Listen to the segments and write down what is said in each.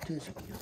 転席や。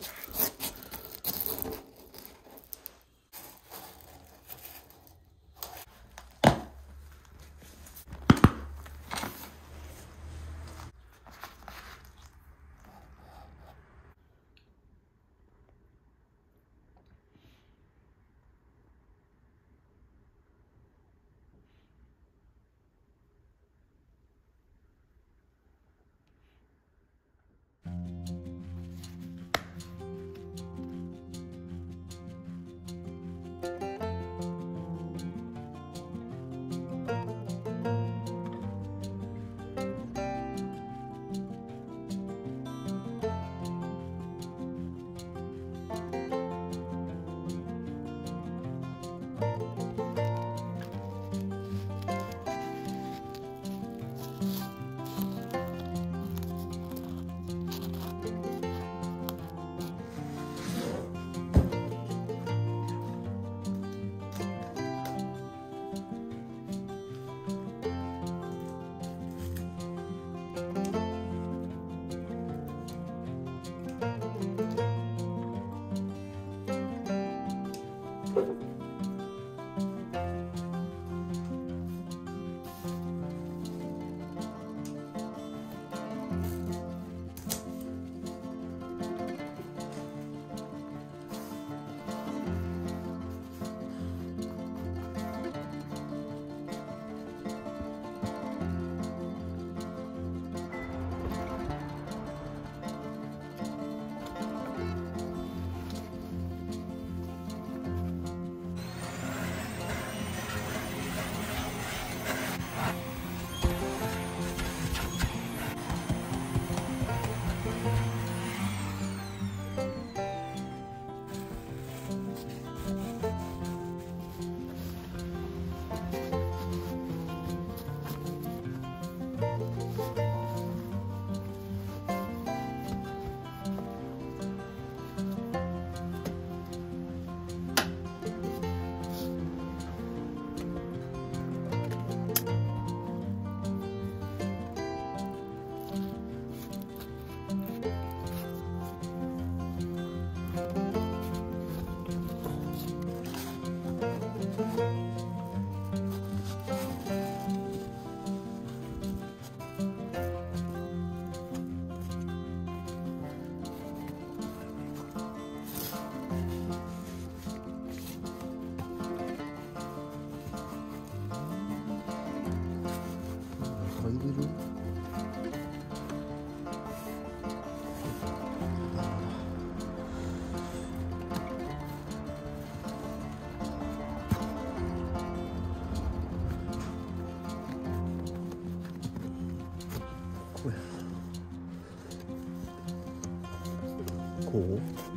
こう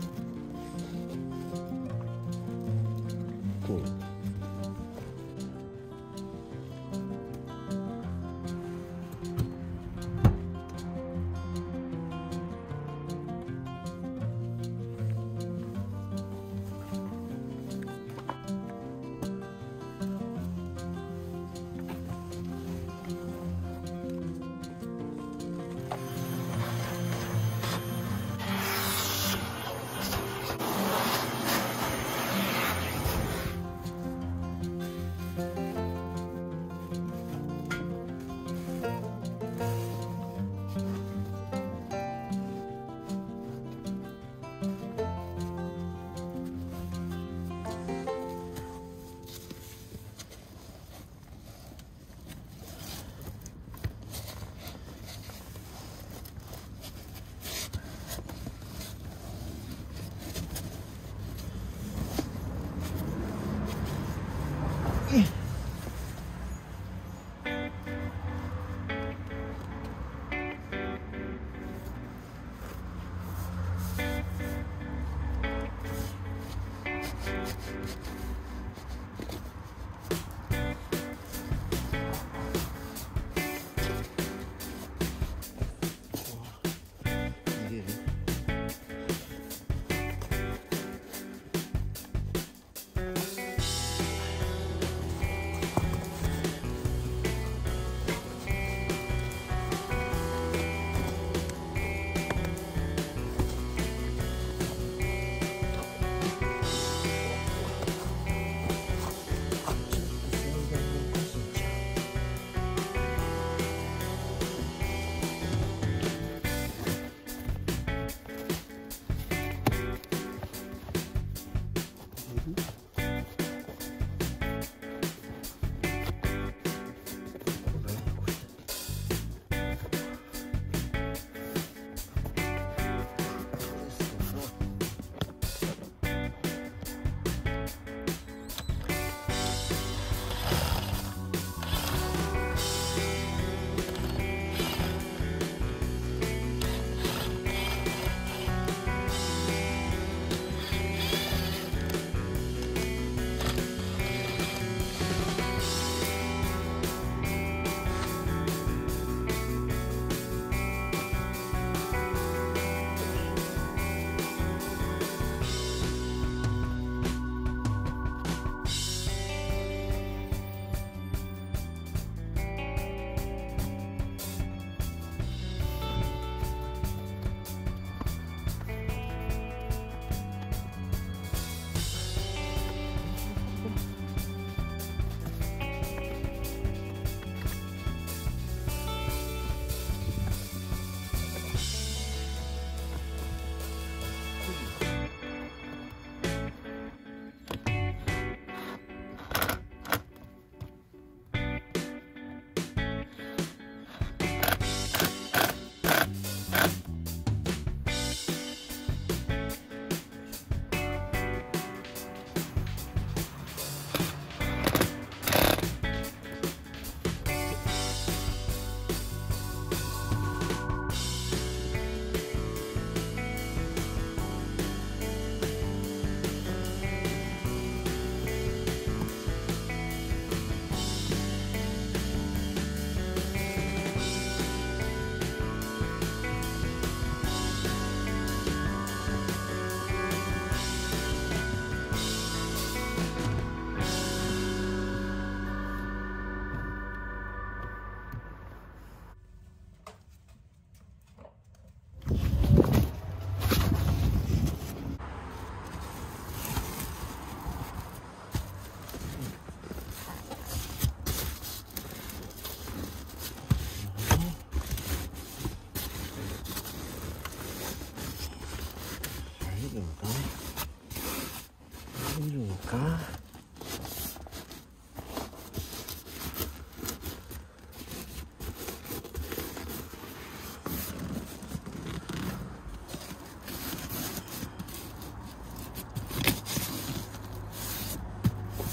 こう。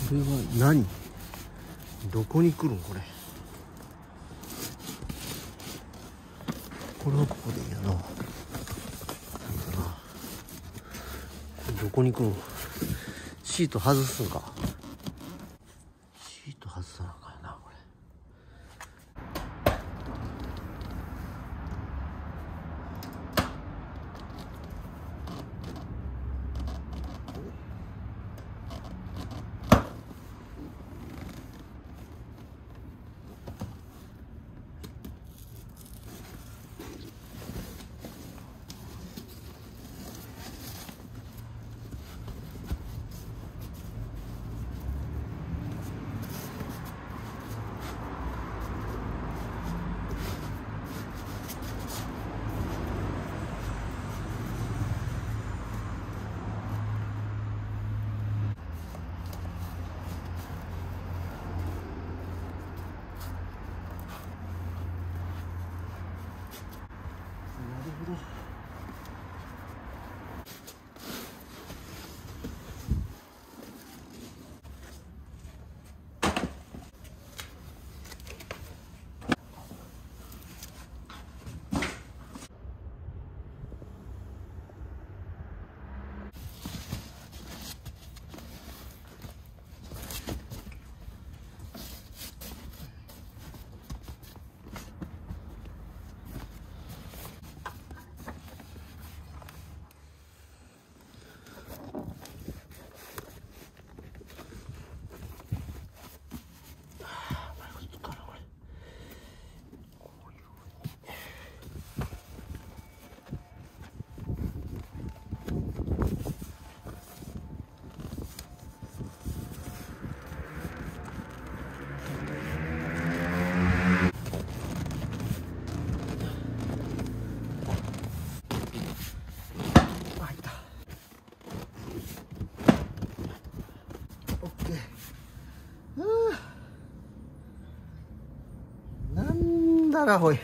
これは何？どこに来るんこれ。これはここでいいやな。なんだな。どこに来るん？シート外すんか。シート外さなあかんなこれ。なんだらほい。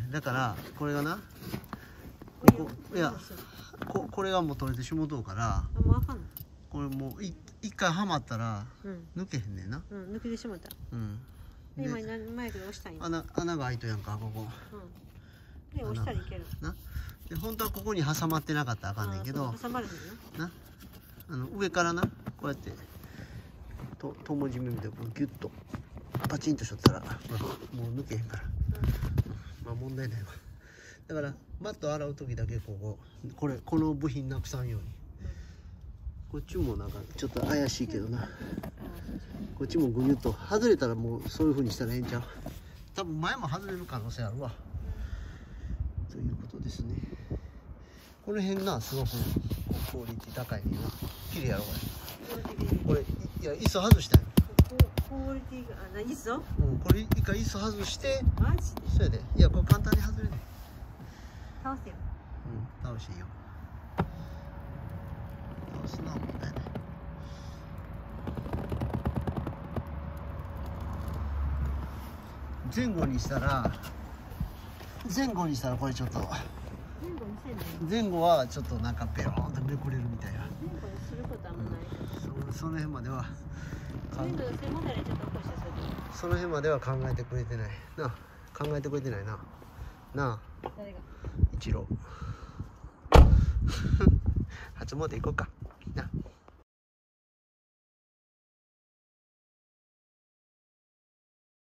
だからこれがな、いやこれがもう取れてしもとうから、 もうあかんの。 これもう一回はまったら抜けへんねんな。 抜けてしまった。で今マイクで押したんや。 穴が開いとやんかここ。 で押したらいける。 な。で本当はここに挟まってなかったらあかんねんけど。 挟まれへんな。上からなこうやってともじめみたいにギュッとパチンとしとったら、もう抜けへんから。まあ問題ないわ。だからマット洗う時だけこの部品なくさんように。こっちもなんかちょっと怪しいけどな。こっちもグニュッと外れたらもうそういう風にしたらええんちゃう。多分前も外れる可能性あるわ。ということですね。この辺なすごくクオリティ高いねんな。綺麗やろこれ。いや椅子外したんよ。 クオリティが椅子？ これ一回椅子外して。 マジで？ そうやで。いやこれ簡単に外れね。 倒すよ。 倒していいよ。倒すな問題ない。前後にしたらこれちょっと前後はちょっとなんかベローンとめくれるみたいな。 前後にすることはあんまない。 その辺まではその辺までは考えてくれてないな。考えてくれてないな。なあ誰が一郎初詣行こうかな。